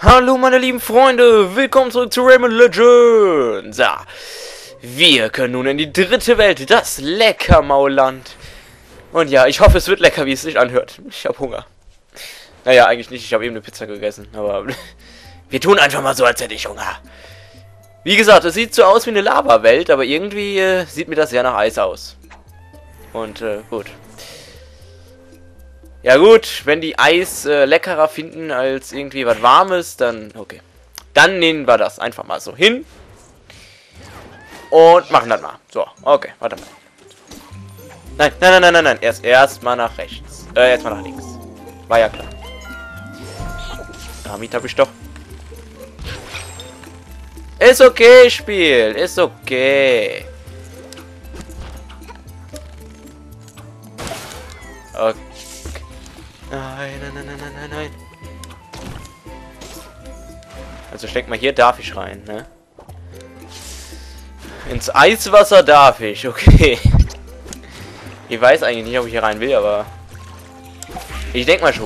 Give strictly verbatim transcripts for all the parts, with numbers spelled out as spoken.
Hallo meine lieben Freunde, willkommen zurück zu Rayman Legends. So, wir können nun in die dritte Welt, das Leckermaulland. Und ja, ich hoffe es wird lecker, wie es sich anhört. Ich habe Hunger. Naja, eigentlich nicht, ich habe eben eine Pizza gegessen, aber wir tun einfach mal so, als hätte ich Hunger. Wie gesagt, es sieht so aus wie eine Lava-Welt, aber irgendwie äh, sieht mir das sehr nach Eis aus. Und äh, gut. Ja gut, wenn die Eis äh, leckerer finden als irgendwie was Warmes, dann okay. Dann nehmen wir das einfach mal so hin. Und machen das mal. So, okay, warte mal. Nein, nein, nein, nein, nein, nein. Erst erstmal nach rechts. Äh, erstmal nach links. War ja klar. Damit habe ich doch. Ist okay, Spiel. Ist okay. Okay. Nein, nein, nein, nein, nein, nein, nein. Also ich denke mal, hier darf ich rein, ne? Ins Eiswasser darf ich, okay. Ich weiß eigentlich nicht, ob ich hier rein will, aber ich denke mal schon.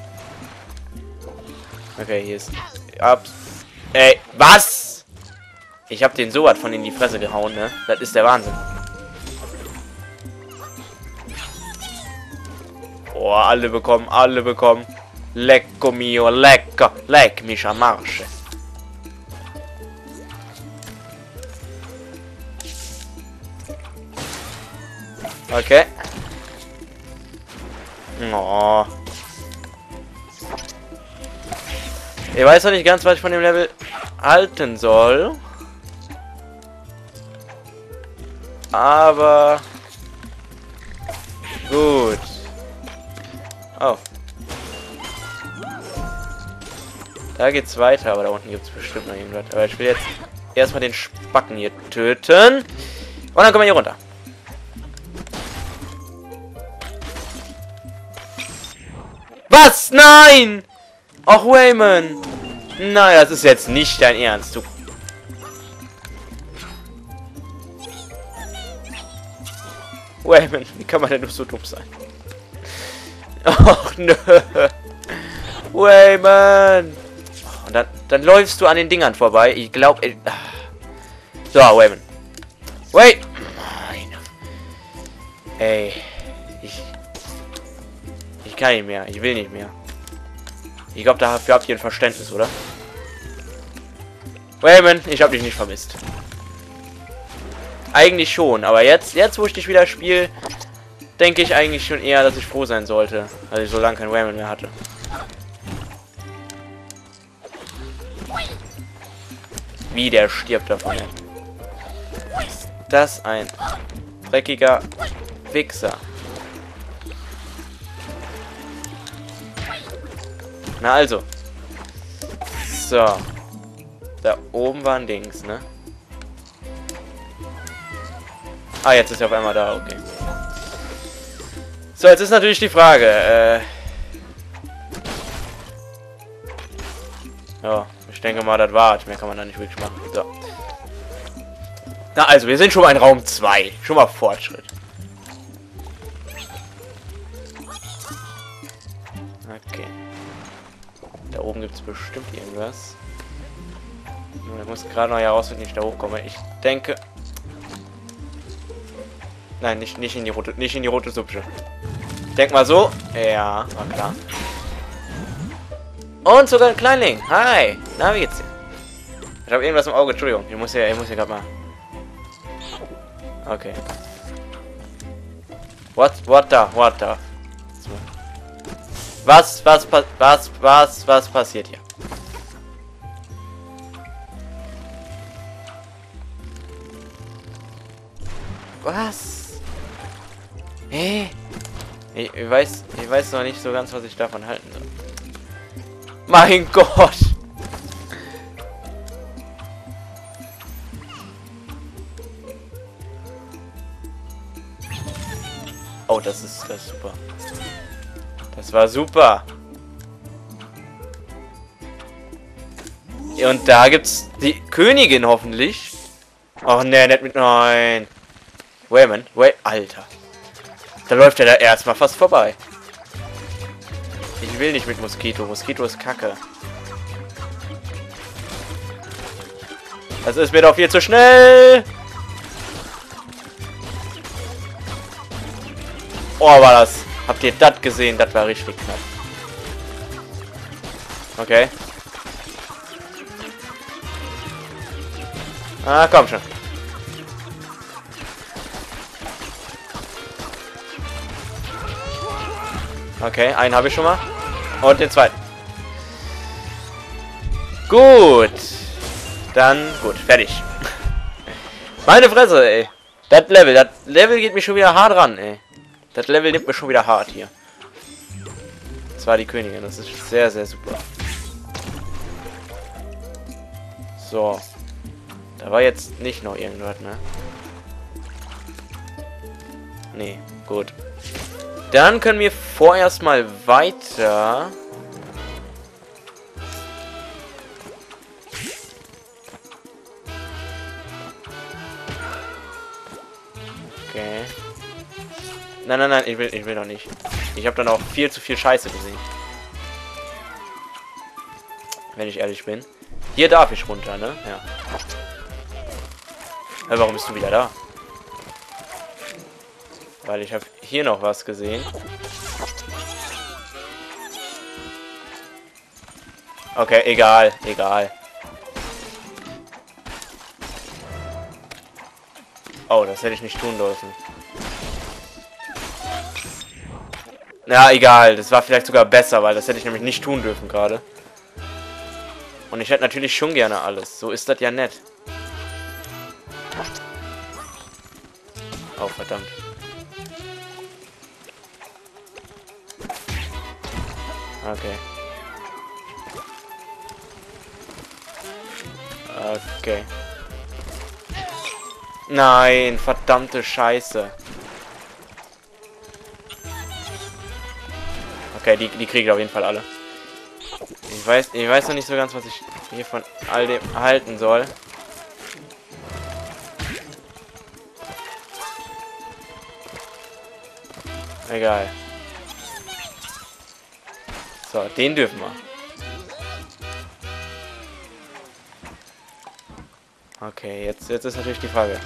Okay, hier ist ab. Ey, was? Ich habe den so was von in die Fresse gehauen, ne? Das ist der Wahnsinn. Oh, alle bekommen, alle bekommen. Lecco mio, lecker, leck mich am Arsch. Okay. Oh. Ich weiß noch nicht ganz, was ich von dem Level halten soll. Aber gut. Oh. Da geht's weiter, aber da unten gibt es bestimmt noch irgendwas. Aber ich will jetzt erstmal den Spacken hier töten. Und dann kommen wir hier runter. Was? Nein! Ach, Rayman! Nein, das ist jetzt nicht dein Ernst, du. Rayman, wie kann man denn nur so dumm sein? Ach nö. Rayman. Und dann, dann läufst du an den Dingern vorbei. Ich glaube. So, Rayman. Wait. Ey. Ich. Ich kann nicht mehr. Ich will nicht mehr. Ich glaube, dafür habt ihr ein Verständnis, oder? Rayman, ich habe dich nicht vermisst. Eigentlich schon, aber jetzt, jetzt wo ich dich wieder spiele, denke ich eigentlich schon eher, dass ich froh sein sollte, dass ich so lange kein Rayman mehr hatte. Wie der stirbt davon. Ist das ein dreckiger Wichser? Na also. So. Da oben waren Dings, ne? Ah, jetzt ist er auf einmal da, okay. So, jetzt ist natürlich die Frage, äh... ja, ich denke mal, das war's. Mehr kann man da nicht wirklich machen. So. Na also, wir sind schon mal in Raum zwei. Schon mal Fortschritt. Okay. Da oben gibt es bestimmt irgendwas. Ich muss gerade noch herausfinden, wie ich da hochkomme. Ich denke... Nein, nicht, nicht in die rote, nicht in die rote Suppe. Denk mal so. Ja, war klar. Und sogar ein Kleinling. Hi. Na, wie geht's dir? Ich habe irgendwas im Auge. Entschuldigung. Ich muss ja, ich muss ja gerade mal. Okay. What, what the, what the? Was, was, was, was, was, was passiert hier? Was? Hä? Ich, ich weiß, ich weiß noch nicht so ganz, was ich davon halten soll. Mein Gott! Oh, das ist, das ist super. Das war super. Und da gibt's die Königin hoffentlich. Ach ne, nicht mit. Nein. Rayman, wait, Alter. Da läuft er da erstmal fast vorbei. Ich will nicht mit Moskito. Moskito ist Kacke. Das ist mir doch viel zu schnell. Oh, war das. Habt ihr das gesehen? Das war richtig knapp. Okay. Ah, komm schon. Okay, einen habe ich schon mal. Und den zweiten. Gut. Dann, gut, fertig. Meine Fresse, ey. Das Level, das Level geht mich schon wieder hart ran, ey. Das Level nimmt mir schon wieder hart hier. Das war die Königin, das ist sehr, sehr super. So. Da war jetzt nicht noch irgendwas, ne? Nee, gut. Dann können wir vorerst mal weiter. Okay. Nein, nein, nein, ich will, ich will noch nicht. Ich habe dann auch viel zu viel Scheiße gesehen. Wenn ich ehrlich bin. Hier darf ich runter, ne? Ja. Aber warum bist du wieder da? Weil ich habe hier noch was gesehen. Okay, egal, egal. Oh, das hätte ich nicht tun dürfen. Ja, egal. Das war vielleicht sogar besser, weil das hätte ich nämlich nicht tun dürfen gerade. Und ich hätte natürlich schon gerne alles. So ist das ja nett. Oh, verdammt. Okay. Okay. Nein, verdammte Scheiße. Okay, die, die kriege ich auf jeden Fall alle. Ich weiß, ich weiß noch nicht so ganz, was ich hier von all dem halten soll. Egal. So, den dürfen wir. Okay, jetzt, jetzt ist natürlich die Frage.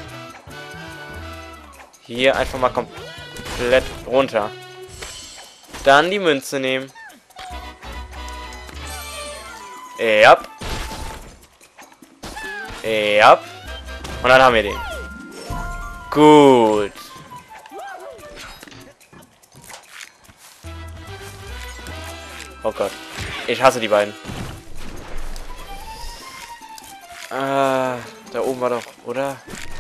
Hier einfach mal komplett runter. Dann die Münze nehmen. Ja. Ja. Und dann haben wir den. Gut. Oh Gott. Ich hasse die beiden. Ah, da oben war doch, oder?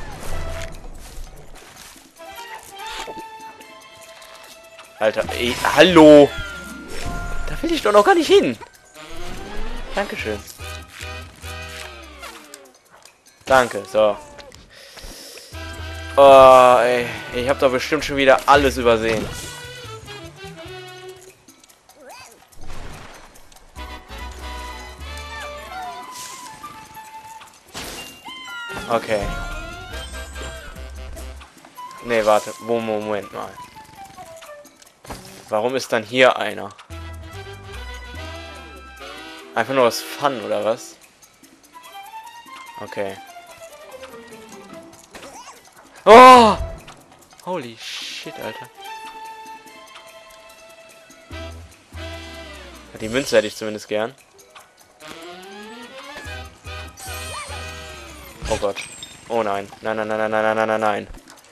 Alter, ey, hallo! Da will ich doch noch gar nicht hin! Dankeschön. Danke, so. Oh, ey, ich habe doch bestimmt schon wieder alles übersehen. Okay. Nee, warte. Moment mal. Warum ist dann hier einer? Einfach nur aus Fun, oder was? Okay. Oh! Holy shit, Alter. Die Münze hätte ich zumindest gern. Oh Gott. Oh nein. Nein, nein, nein, nein, nein, nein, nein, nein.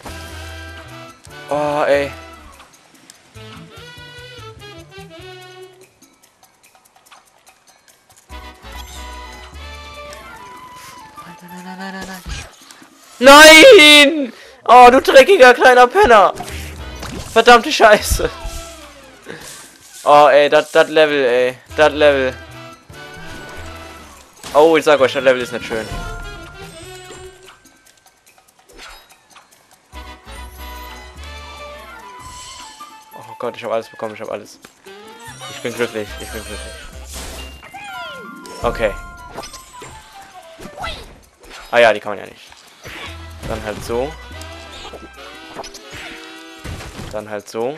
Oh, ey. Nein, nein, nein, nein, nein. Nein! Oh, du dreckiger kleiner Penner. Verdammte Scheiße. Oh, ey, das Level, ey. Das Level. Oh, ich sag euch, das Level ist nicht schön. Oh Gott, ich habe alles bekommen, ich habe alles. Ich bin glücklich, ich bin glücklich. Okay. Ah ja, die kann man ja nicht. Dann halt so. Dann halt so.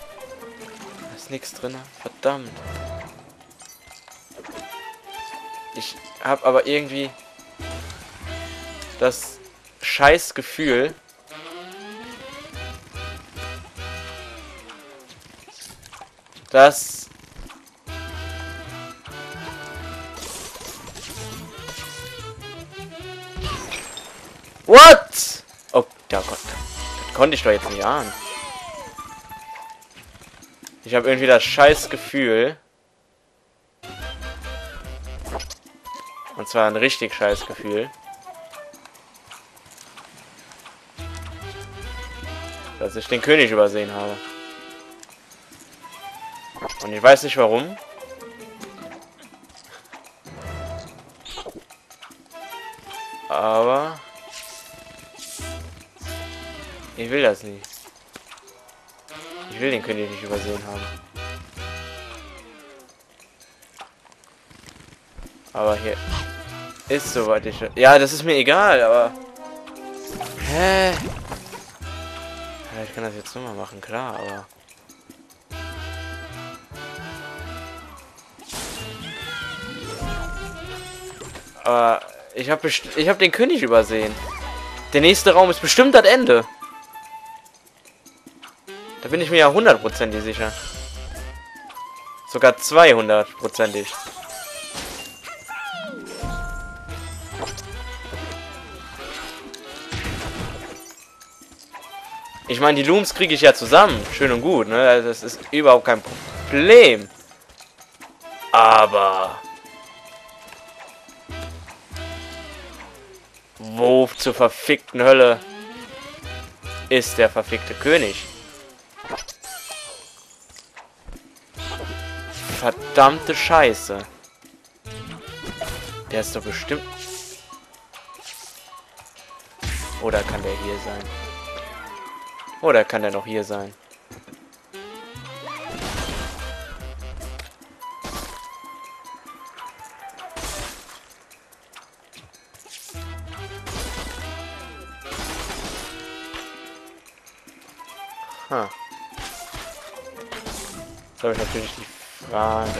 Da ist nichts drin. Verdammt. Ich habe aber irgendwie das scheiß Gefühl, dass What? Oh, ja Gott. Das konnte ich doch jetzt nicht ahnen. Ich habe irgendwie das scheiß Gefühl. Und zwar ein richtig scheiß Gefühl. Dass ich den König übersehen habe. Und ich weiß nicht warum. Aber ich will das nicht. Ich will den König nicht übersehen haben. Aber hier ist soweit ich... Ja, das ist mir egal, aber... Hä? Ja, ich kann das jetzt nochmal machen, klar, aber... Aber ich habe ich hab den König übersehen. Der nächste Raum ist bestimmt das Ende. Da bin ich mir ja hundertprozentig sicher. Sogar zweihundertprozentig. Ich meine, die Looms kriege ich ja zusammen. Schön und gut, ne? Das ist überhaupt kein Problem. Aber... Wo zur verfickten Hölle ist der verfickte König? Verdammte Scheiße. Der ist doch bestimmt... Oder kann der hier sein? Oder kann der noch hier sein? Ha. Jetzt habe ich natürlich die Frage.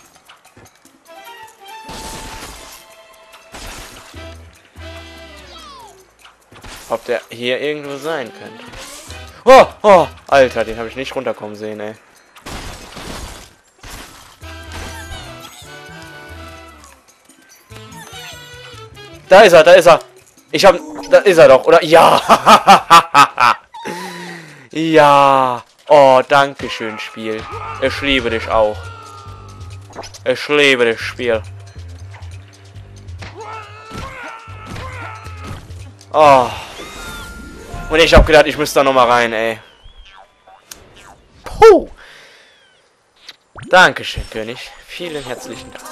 Ob der hier irgendwo sein könnte. Oh, oh, Alter, den habe ich nicht runterkommen sehen, ey. Da ist er, da ist er. Ich habe, da ist er doch, oder? Ja. Ja. Oh, danke schön, Spiel. Ich liebe dich auch. Ich liebe das Spiel. Oh. Und ich habe gedacht, ich müsste da noch mal rein, ey. Puh. Dankeschön, König. Vielen herzlichen Dank.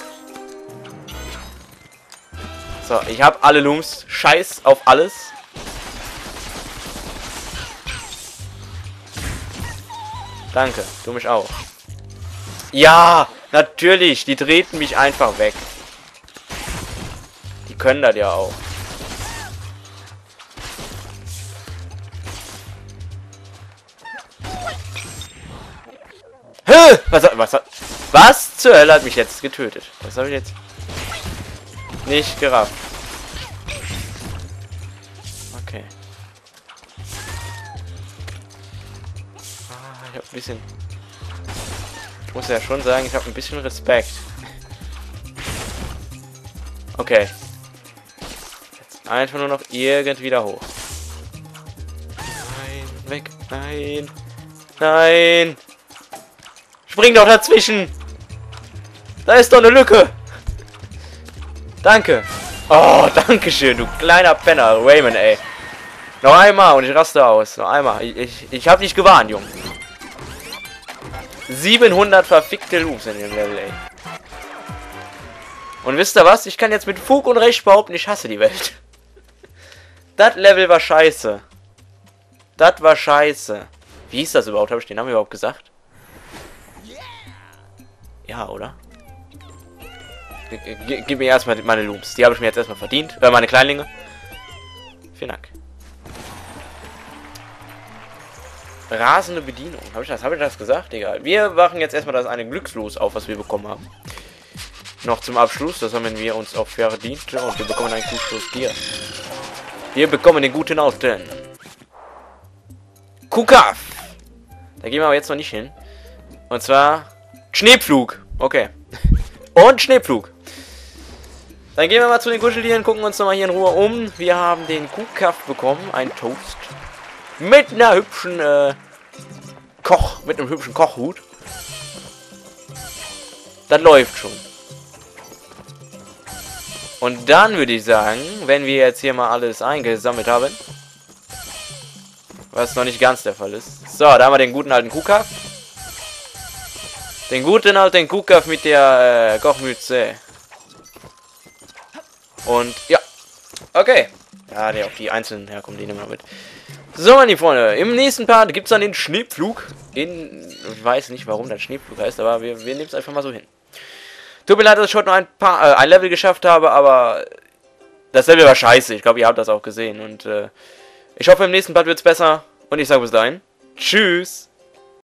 So, ich habe alle Looms. Scheiß auf alles. Danke, du mich auch. Ja, natürlich. Die treten mich einfach weg. Die können das ja auch. Hä? Was, was, was zur Hölle hat mich jetzt getötet? Das habe ich jetzt nicht gerafft. Okay. Ah, ich habe ein bisschen... Ich muss ja schon sagen, ich habe ein bisschen Respekt. Okay. Jetzt einfach nur noch irgendwie da hoch. Nein, weg. Nein. Nein. Spring doch dazwischen! Da ist doch eine Lücke! Danke! Oh, danke schön, du kleiner Penner, Raymond, ey. Noch einmal und ich raste aus. Noch einmal. Ich, ich, ich hab dich gewarnt, Junge. siebenhundert verfickte Loops in dem Level, ey. Und wisst ihr was? Ich kann jetzt mit Fug und Recht behaupten, ich hasse die Welt. Das Level war scheiße. Das war scheiße. Wie hieß das überhaupt? Habe ich den Namen überhaupt gesagt? Ja, oder? G gib mir erstmal meine Looms. Die habe ich mir jetzt erstmal verdient. Äh, meine Kleinlinge. Vielen Dank. Rasende Bedienung. Habe ich das, habe ich das gesagt? Egal. Wir machen jetzt erstmal das eine Glückslos auf, was wir bekommen haben. noch zum Abschluss. Das haben wir uns auch verdient. Und wir bekommen einen Kuhstoß hier. Wir bekommen den guten alten Kuhkaff. Da gehen wir aber jetzt noch nicht hin. Und zwar Schneepflug. Okay. Und Schneepflug. Dann gehen wir mal zu den Kuscheltieren, gucken uns nochmal hier in Ruhe um. Wir haben den Kuhkaff bekommen. Ein Toast. Mit einer hübschen äh, Koch. Mit einem hübschen Kochhut. Das läuft schon. Und dann würde ich sagen, wenn wir jetzt hier mal alles eingesammelt haben, was noch nicht ganz der Fall ist. So, da haben wir den guten alten Kuhkaff. Den guten alten Kuhkaff mit der äh, Kochmütze. Und ja, okay. Ja, der auf die einzelnen herkommen, die nehmen wir mit. So, meine Freunde, im nächsten Part gibt es dann den Schneepflug. In, ich weiß nicht, warum das Schneepflug heißt, aber wir, wir nehmen es einfach mal so hin. Tut mir leid, dass ich heute noch ein paar, äh, ein Level geschafft habe, aber das Level war scheiße. Ich glaube, ihr habt das auch gesehen. Und äh, ich hoffe, im nächsten Part wird es besser. Und ich sage bis dahin, tschüss.